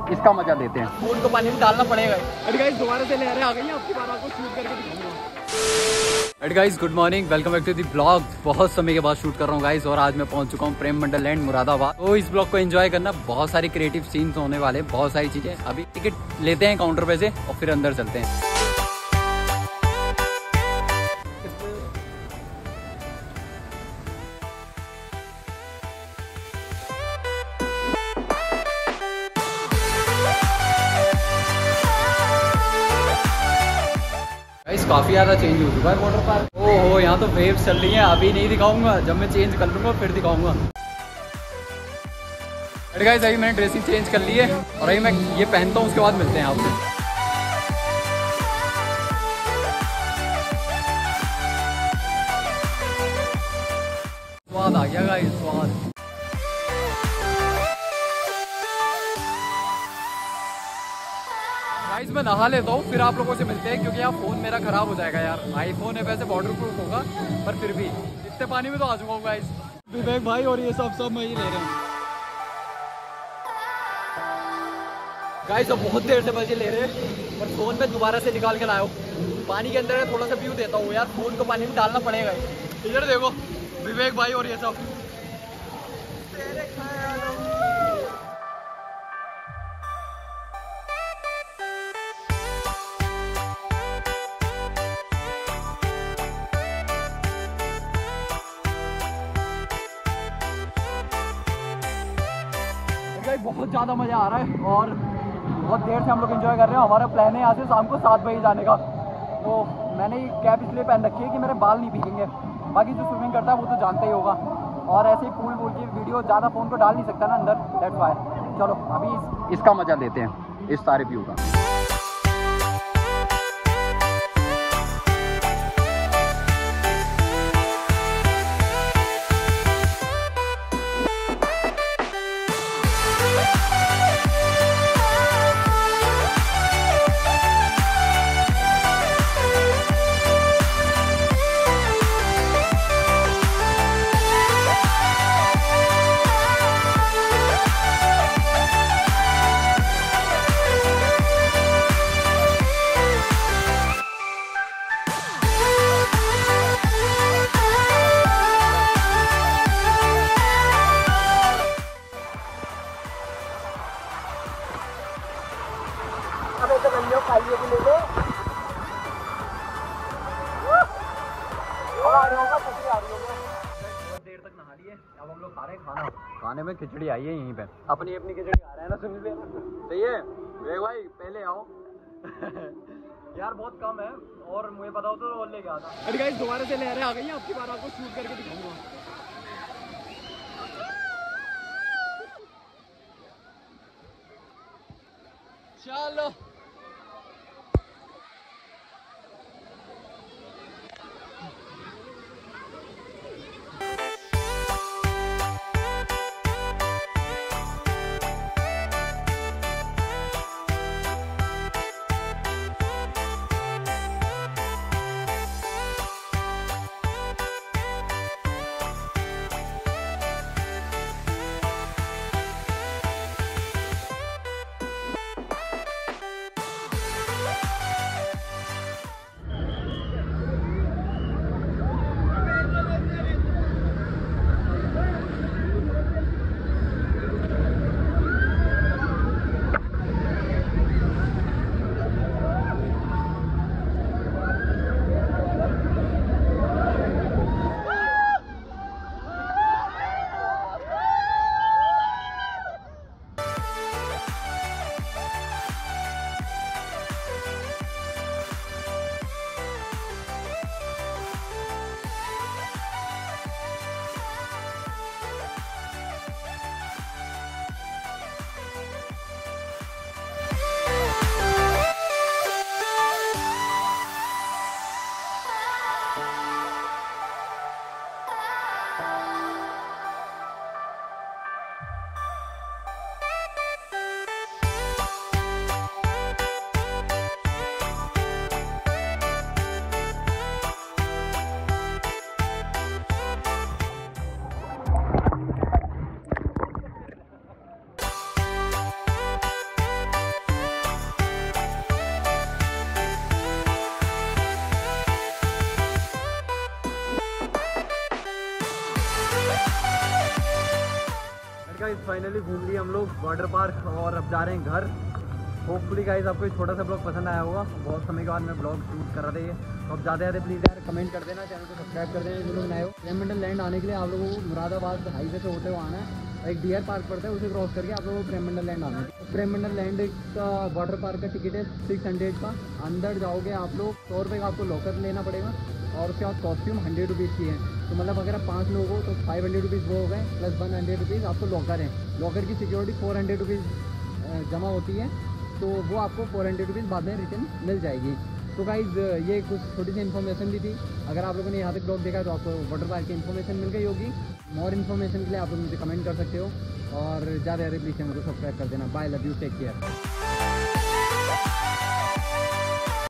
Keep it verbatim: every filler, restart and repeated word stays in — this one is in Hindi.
इसका मजा लेते हैं। फोन को पानी में डालना पड़ेगा। अरे गाइस दोबारा से लहरें आ गई हैं, आपकी बार आपको शूट करके दिखाऊंगा। अरे guys good morning, welcome back to the blog. बहुत समय के बाद शूट कर रहा हूँ गाइस, और आज मैं पहुंच चुका हूँ प्रेम मंडल लैंड मुरादाबाद। तो इस ब्लॉग को एंजॉय करना, बहुत सारी क्रिएटिव सीन्स होने वाले, बहुत सारी चीजें। अभी टिकट लेते हैं काउंटर पे से और फिर अंदर चलते हैं। काफी ज्यादा चेंज हो चुका है वाटर पार्क। ओहो, यहाँ तो वेव्स चल रही हैं। अभी नहीं दिखाऊंगा, जब मैं चेंज कर लूंगा फिर दिखाऊंगा। अरे गाइस अभी मैंने ड्रेसिंग चेंज कर ली है और अभी मैं ये पहनता हूँ, उसके बाद मिलते हैं आपसे। स्वाद आ गया गाइस, स्वाद। गाइस मैं नहा लेता हूँ, फिर आप लोगों से मिलते हैं, क्योंकि यहाँ फोन मेरा खराब हो जाएगा यार। आईफोन है वैसे, वाटर प्रूफ होगा, पर फिर भी इतने पानी में तो आ चुका हूँ गाइस। विवेक भाई और ये सब सब मैं ही ले रहा हूँ गाइस। अब बहुत देर से मजे ले रहे हैं, पर फोन पे दोबारा से निकाल के लाया हूँ। पानी के अंदर थोड़ा सा व्यू देता हूँ यार, फोन को पानी में डालना पड़ेगा। इधर देखो विवेक भाई और ये सब। बहुत ज़्यादा मज़ा आ रहा है और बहुत देर से हम लोग एंजॉय कर रहे हैं। हमारा प्लान है यहाँ से शाम को सात बजे जाने का। तो मैंने ये कैप इसलिए पहन रखी है कि मेरे बाल नहीं भीगेंगे। बाकी जो स्विमिंग करता है वो तो जानता ही होगा। और ऐसे ही पूल वूल की वीडियो ज़्यादा फ़ोन को डाल नहीं सकता ना अंदर, दैट्स व्हाई। चलो अभी इस, इसका मज़ा लेते हैं, इस सारे व्यू का। खाइए भी ले लो। बहुत देर तक नहा लिए, अब हम लोग खा रहे हैं खाना। खाने में खिचड़ी आई है यहीं पे, अपनी अपनी खिचड़ी खा रहे हैं ना। सुन ले सही है वेग भाई, पहले आओ। यार बहुत कम है, और मुझे पता हो तो और लेके आता। अरे गाइस दोबारा से लहरें आ गई हैं, आपकी बार आपको शूट करके दिखाऊंगा। चलो गाइस फाइनली घूम लिए हम लोग वाटर पार्क और अब जा रहे हैं घर। होपफुली गाइस आपको एक छोटा सा ब्लॉग पसंद आया होगा। बहुत समय के बाद मैं ब्लॉग शूट कर रहा था ये, तो अब ज़्यादा ज़्यादा प्लीज़ यार कमेंट कर देना, चैनल को सब्सक्राइब कर देना जो लोग नए हो। प्रेममंडल लैंड आने के लिए आप लोगों को मुरादाबाद हाईवे से होते हुए आना है। एक डियर पार्क पड़ता है, उसे क्रॉस करके आप लोगों को प्रेममंडल लैंड आना है। प्रेममंडल लैंड का वाटर पार्क का टिकट है सिक्स हंड्रेड का। अंदर जाओगे आप लोग सौ रुपये का आपको लॉकर लेना पड़ेगा और उसके बाद कॉस्ट्यूम हंड्रेड रुपीज़ की है। तो मतलब अगर आप पाँच लोग हो तो फाइव हंड्रेड रुपीज़ वो हो गए, प्लस वन हंड्रेड रुपीज़ आपको लॉकर है। लॉकर की सिक्योरिटी फोर हंड्रेड रुपीज़ जमा होती है, तो वो आपको फोर हंड्रेड रुपीज़ बाद में रिटर्न मिल जाएगी। तो गाइज़ ये कुछ छोटी सी इन्फॉर्मेशन भी थी। अगर आप लोगों ने यहाँ तक ब्लॉग देखा तो आपको वाटर पार्क की इन्फॉर्मेशन मिल गई होगी। मोर इन्फॉर्मेशन के लिए आप लोग मुझे कमेंट कर सकते हो और ज़्यादा ज़्यादा प्लीज़ चैनल को सब्सक्राइब कर देना। Bye, love you, take care.